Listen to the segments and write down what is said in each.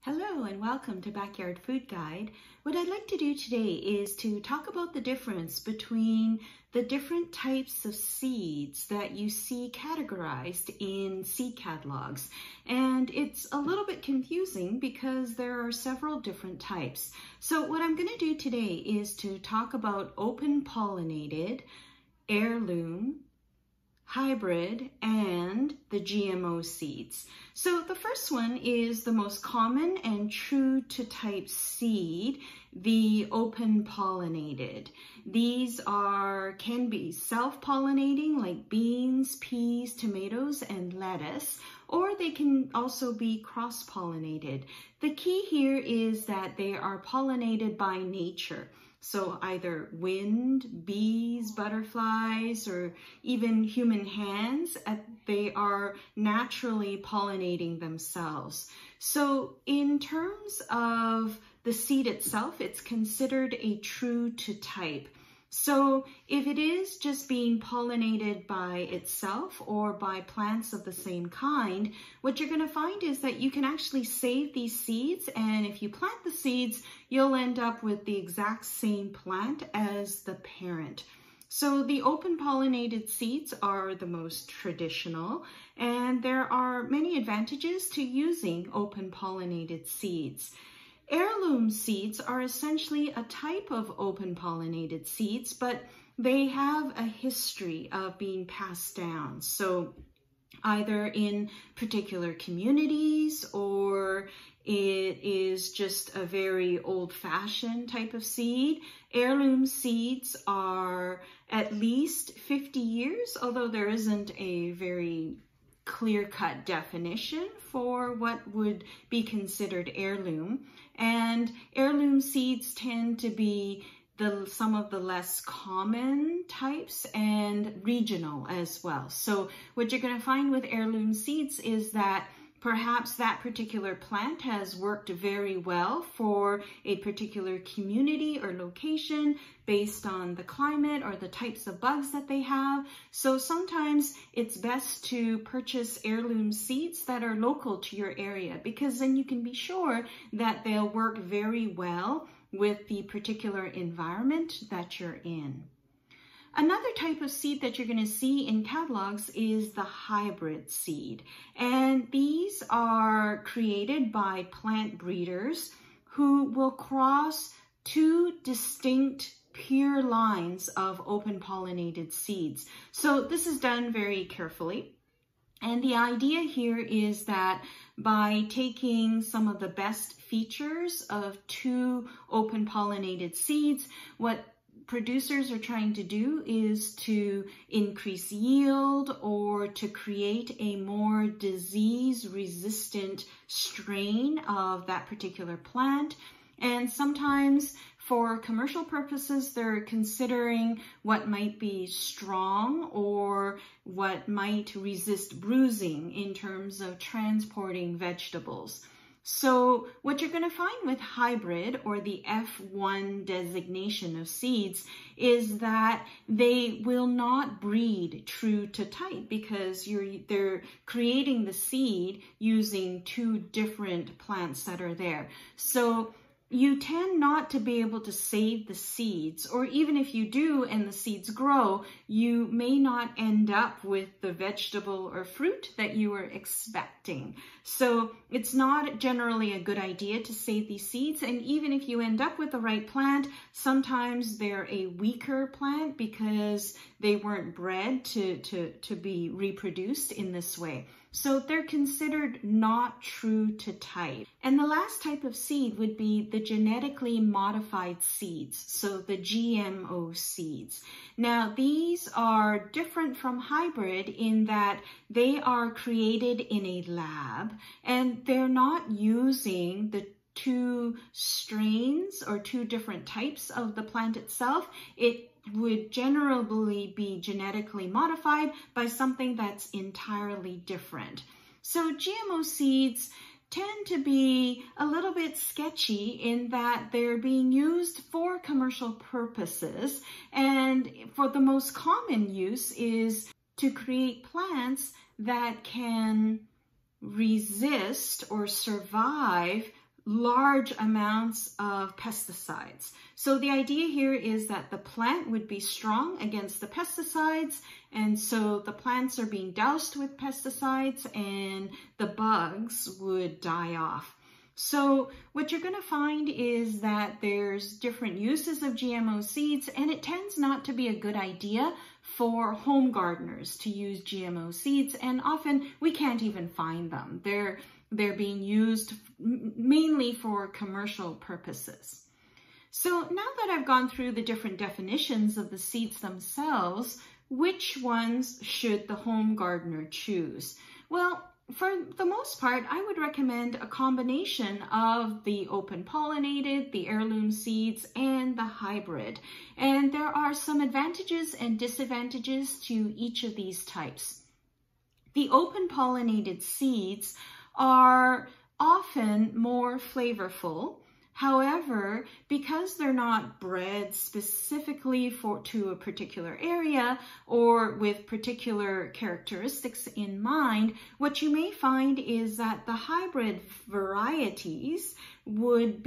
Hello and welcome to Backyard Food Guide. What I'd like to do today is to talk about the difference between the different types of seeds that you see categorized in seed catalogs. And it's a little bit confusing because there are several different types. So what I'm going to do today is to talk about open pollinated, heirloom, hybrid, and the GMO seeds. So the first one is the most common and true to type seed, the open pollinated. These can be self-pollinating like beans, peas, tomatoes, and lettuce, or they can also be cross-pollinated. The key here is that they are pollinated by nature. So either wind, bees, butterflies, or even human hands, they are naturally pollinating themselves. So in terms of the seed itself, it's considered a true to type. So if it is just being pollinated by itself or by plants of the same kind, what you're going to find is that you can actually save these seeds, and if you plant the seeds, you'll end up with the exact same plant as the parent. So the open pollinated seeds are the most traditional, and there are many advantages to using open pollinated seeds. Heirloom seeds are essentially a type of open pollinated seeds, but they have a history of being passed down. So either in particular communities, or it is just a very old-fashioned type of seed. Heirloom seeds are at least 50 years, although there isn't a very clear-cut definition for what would be considered heirloom. And heirloom seeds tend to be some of the less common types and regional as well. So what you're going to find with heirloom seeds is that perhaps that particular plant has worked very well for a particular community or location based on the climate or the types of bugs that they have. So sometimes it's best to purchase heirloom seeds that are local to your area, because then you can be sure that they'll work very well with the particular environment that you're in. Another type of seed that you're going to see in catalogs is the hybrid seed. And these are created by plant breeders who will cross two distinct pure lines of open pollinated seeds. So this is done very carefully. And the idea here is that by taking some of the best features of two open pollinated seeds, what producers are trying to do is to increase yield or to create a more disease-resistant strain of that particular plant. And sometimes for commercial purposes, they're considering what might be strong or what might resist bruising in terms of transporting vegetables. So what you're going to find with hybrid, or the F1 designation of seeds, is that they will not breed true to type, because they're creating the seed using two different plants that are there. So you tend not to be able to save the seeds, or even if you do and the seeds grow, you may not end up with the vegetable or fruit that you were expecting. So it's not generally a good idea to save these seeds, and even if you end up with the right plant, sometimes they're a weaker plant because they weren't bred to be reproduced in this way. So they're considered not true to type. And the last type of seed would be the genetically modified seeds, so the GMO seeds. Now these are different from hybrid in that they are created in a lab, and they're not using the two strains or two different types of the plant itself. It would generally be genetically modified by something that's entirely different. So GMO seeds tend to be a little bit sketchy in that they're being used for commercial purposes, and for the most common use is to create plants that can resist or survive large amounts of pesticides. So the idea here is that the plant would be strong against the pesticides, and so the plants are being doused with pesticides and the bugs would die off. So what you're going to find is that there's different uses of GMO seeds, and it tends not to be a good idea for home gardeners to use GMO seeds, and often we can't even find them. They're being used mainly for commercial purposes. So now that I've gone through the different definitions of the seeds themselves, which ones should the home gardener choose? Well, for the most part, I would recommend a combination of the open pollinated, the heirloom seeds, and the hybrid. And there are some advantages and disadvantages to each of these types. The open pollinated seeds are often more flavorful. However, because they're not bred specifically to a particular area or with particular characteristics in mind, what you may find is that the hybrid varieties would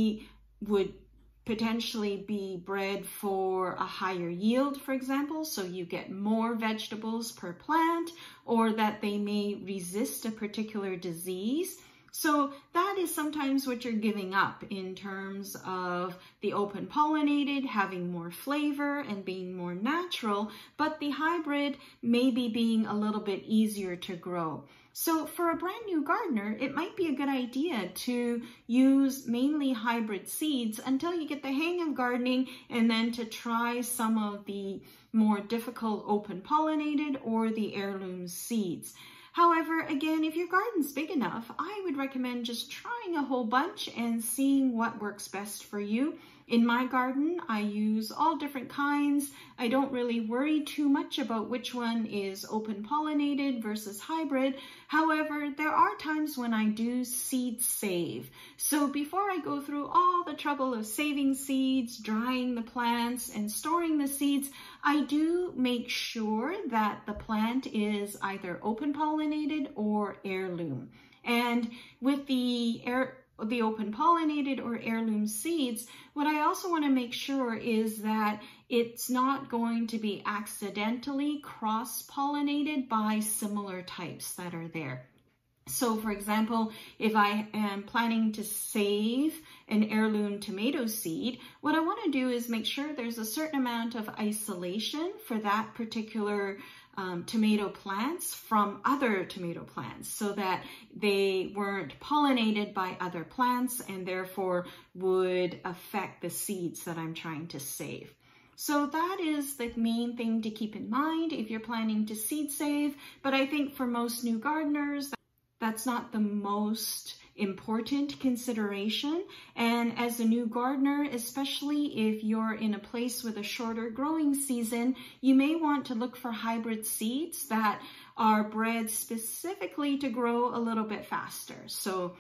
potentially be bred for a higher yield, for example, so you get more vegetables per plant, or that they may resist a particular disease. So that is sometimes what you're giving up in terms of the open pollinated having more flavor and being more natural, but the hybrid maybe being a little bit easier to grow. So for a brand new gardener, it might be a good idea to use mainly hybrid seeds until you get the hang of gardening, and then to try some of the more difficult open pollinated or the heirloom seeds. However, again, if your garden's big enough, I would recommend just trying a whole bunch and seeing what works best for you. In my garden, I use all different kinds. I don't really worry too much about which one is open pollinated versus hybrid. However, there are times when I do seed save. So before I go through all the trouble of saving seeds, drying the plants, and storing the seeds, I do make sure that the plant is either open pollinated or heirloom. And with the open pollinated or heirloom seeds, what I also want to make sure is that it's not going to be accidentally cross-pollinated by similar types that are there. So for example, if I am planning to save an heirloom tomato seed, what I want to do is make sure there's a certain amount of isolation for that particular tomato plants from other tomato plants, so that they weren't pollinated by other plants and therefore would affect the seeds that I'm trying to save. So that is the main thing to keep in mind if you're planning to seed save, but I think for most new gardeners, that's not the most important consideration. And as a new gardener, especially if you're in a place with a shorter growing season, you may want to look for hybrid seeds that are bred specifically to grow a little bit faster. So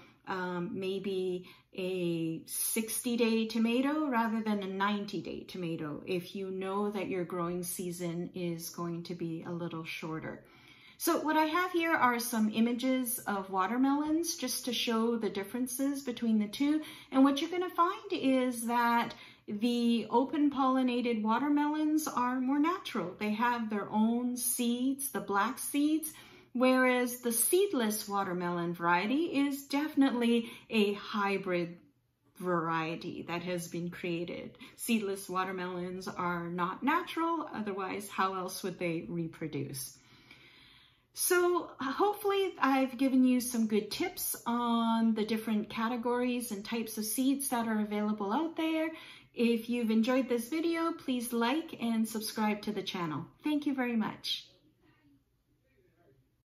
maybe a 60-day tomato rather than a 90-day tomato, if you know that your growing season is going to be a little shorter. So what I have here are some images of watermelons just to show the differences between the two. And what you're going to find is that the open pollinated watermelons are more natural. They have their own seeds, the black seeds, whereas the seedless watermelon variety is definitely a hybrid variety that has been created. Seedless watermelons are not natural, otherwise how else would they reproduce? So hopefully I've given you some good tips on the different categories and types of seeds that are available out there. If you've enjoyed this video, please like and subscribe to the channel. Thank you very much.